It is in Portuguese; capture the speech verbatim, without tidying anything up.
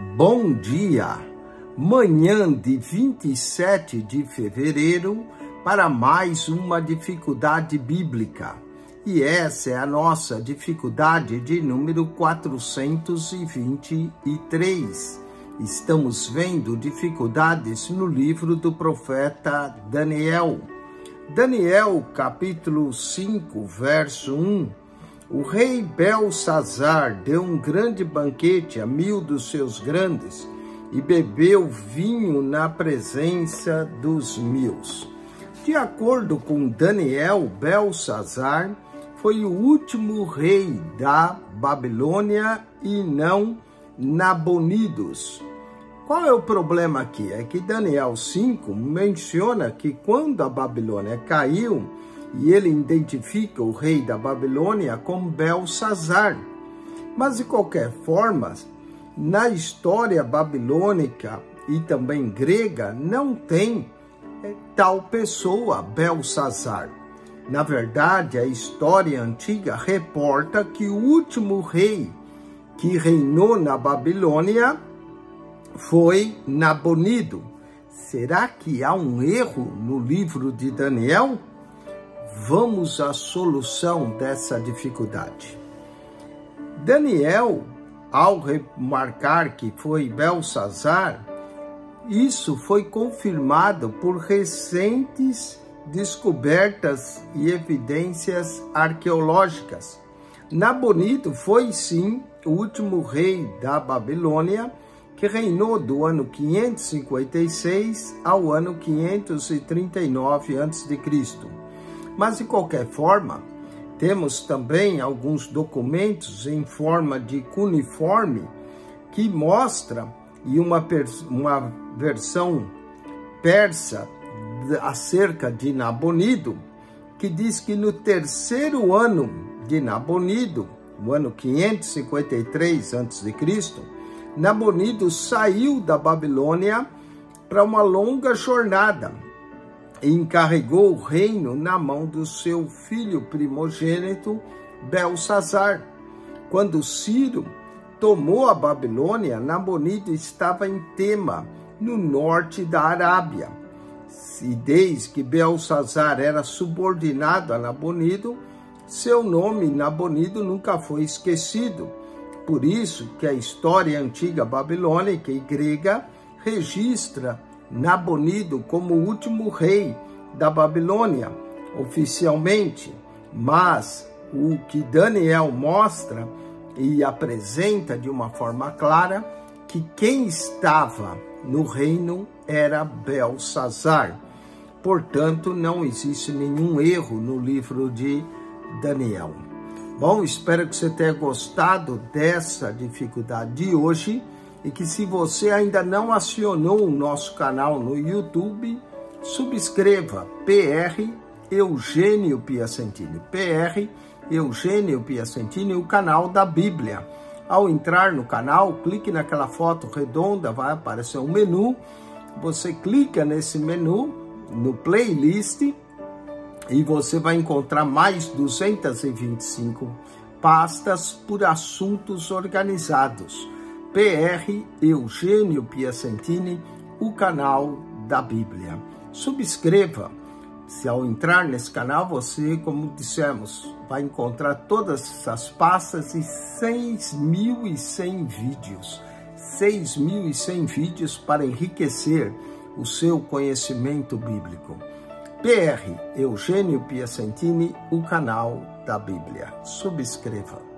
Bom dia! Manhã de vinte e sete de fevereiro para mais uma dificuldade bíblica. E essa é a nossa dificuldade de número quatrocentos e vinte e três. Estamos vendo dificuldades no livro do profeta Daniel. Daniel, capítulo cinco, verso um. O rei Belsazar deu um grande banquete a mil dos seus grandes e bebeu vinho na presença dos mil. De acordo com Daniel, Belsazar foi o último rei da Babilônia e não Nabonidos. Qual é o problema aqui? É que Daniel cinco menciona que quando a Babilônia caiu, e ele identifica o rei da Babilônia como Belsazar. Mas, de qualquer forma, na história babilônica e também grega, não tem tal pessoa, Belsazar. Na verdade, a história antiga reporta que o último rei que reinou na Babilônia foi Nabonido. Será que há um erro no livro de Daniel? Vamos à solução dessa dificuldade. Daniel, ao remarcar que foi Belsazar, isso foi confirmado por recentes descobertas e evidências arqueológicas. Nabonido foi, sim, o último rei da Babilônia, que reinou do ano quinhentos e cinquenta e seis ao ano quinhentos e trinta e nove antes de Cristo. Mas, de qualquer forma, temos também alguns documentos em forma de cuneiforme que mostra, e uma, uma versão persa acerca de Nabonido, que diz que no terceiro ano de Nabonido, no ano quinhentos e cinquenta e três antes de Cristo, Nabonido saiu da Babilônia para uma longa jornada e encarregou o reino na mão do seu filho primogênito, Belsazar. Quando Ciro tomou a Babilônia, Nabonido estava em Tema, no norte da Arábia. E desde que Belsazar era subordinado a Nabonido, seu nome Nabonido nunca foi esquecido. Por isso que a história antiga babilônica e grega registra Nabonido como o último rei da Babilônia, oficialmente. Mas o que Daniel mostra e apresenta de uma forma clara, que quem estava no reino era Belsazar. Portanto, não existe nenhum erro no livro de Daniel. Bom, espero que você tenha gostado dessa dificuldade de hoje e que, se você ainda não acionou o nosso canal no YouTube, subscreva P R Eugênio Piacentini. P R Eugênio Piacentini, o canal da Bíblia. Ao entrar no canal, clique naquela foto redonda, vai aparecer um menu. Você clica nesse menu, no playlist, e você vai encontrar mais duzentas e vinte e cinco pastas por assuntos organizados. P R Eugênio Piacentini, o canal da Bíblia. Subscreva. Se ao entrar nesse canal, você, como dissemos, vai encontrar todas essas pastas e seis mil e cem vídeos. seis mil e cem vídeos para enriquecer o seu conhecimento bíblico. P R Eugênio Piacentini, o canal da Bíblia. Subscreva.